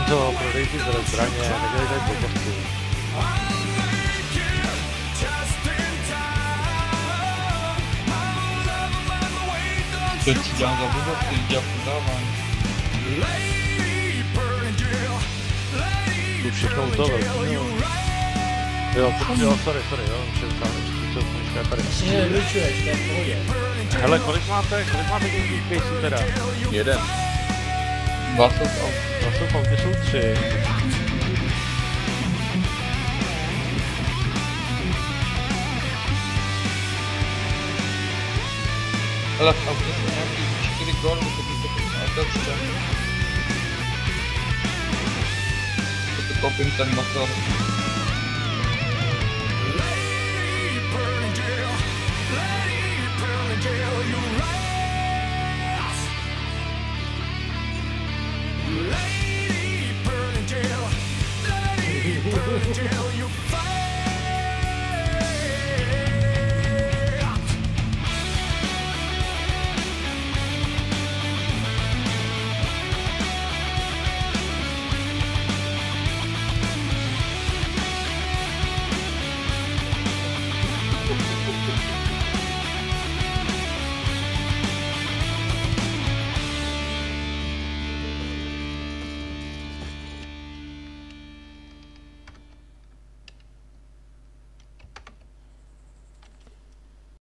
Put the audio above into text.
Honzo, prodej ty zbraně, nedělej tady blbosti. Teď si dělám za blbosti, dělám prodávání. Tu všechno u toho velký, jo. Jo, sorry, jo, co je tady. Asi že nevylučuješ, to je v pohodě. Hele, kolik máte těch caseů teda? Jeden. Dva jsou v autě. Dva jsou v autě, jsou 3. Hele, v autě jsou nějaký 4 góly, to by to autečka. To koupím ten motor. Lady Burning Jail,